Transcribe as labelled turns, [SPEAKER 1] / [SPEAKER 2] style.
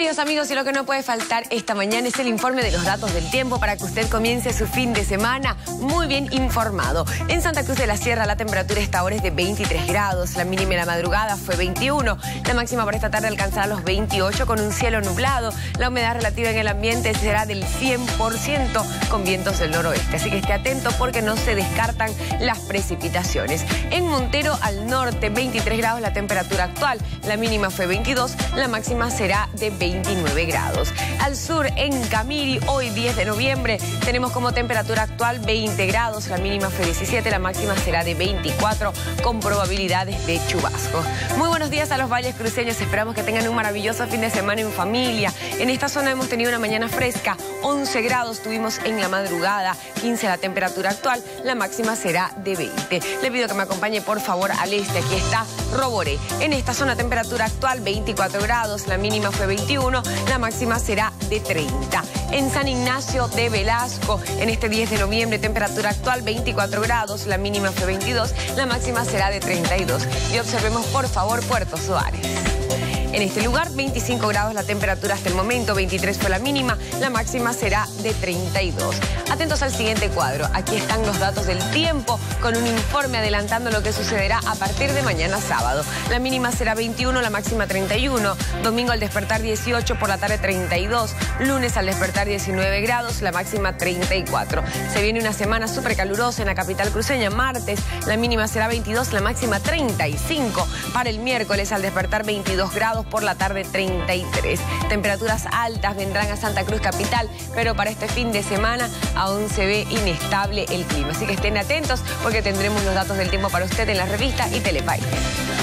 [SPEAKER 1] Queridos amigos, y lo que no puede faltar esta mañana es el informe de los datos del tiempo para que usted comience su fin de semana muy bien informado. En Santa Cruz de la Sierra la temperatura esta ahora es de 23 grados, la mínima en la madrugada fue 21, la máxima para esta tarde alcanzará los 28 con un cielo nublado, la humedad relativa en el ambiente será del 100% con vientos del noroeste, así que esté atento porque no se descartan las precipitaciones. En Montero al norte 23 grados la temperatura actual, la mínima fue 22, la máxima será de 29 grados. Al sur, en Camiri, hoy 10 de noviembre, tenemos como temperatura actual 20 grados, la mínima fue 17, la máxima será de 24, con probabilidades de chubascos. Muy buenos días a los valles cruceños, esperamos que tengan un maravilloso fin de semana en familia. En esta zona hemos tenido una mañana fresca, 11 grados tuvimos en la madrugada, 15 la temperatura actual, la máxima será de 20. Le pido que me acompañe por favor al este, aquí está Roboré. En esta zona temperatura actual 24 grados, la mínima fue 21, la máxima será de 30. En San Ignacio de Velasco, en este 10 de noviembre, temperatura actual 24 grados, la mínima fue 22, la máxima será de 32. Y observemos por favor Puerto Suárez. En este lugar, 25 grados la temperatura hasta el momento, 23 fue la mínima, la máxima será de 32. Atentos al siguiente cuadro, aquí están los datos del tiempo con un informe adelantando lo que sucederá a partir de mañana sábado. La mínima será 21, la máxima 31, domingo al despertar 18, por la tarde 32, lunes al despertar 19 grados, la máxima 34. Se viene una semana súper calurosa en la capital cruceña, martes, la mínima será 22, la máxima 35, para el miércoles al despertar 22 grados, por la tarde 33. Temperaturas altas vendrán a Santa Cruz capital, pero para este fin de semana aún se ve inestable el clima. Así que estén atentos porque tendremos los datos del tiempo para usted en la revista y Telepaís.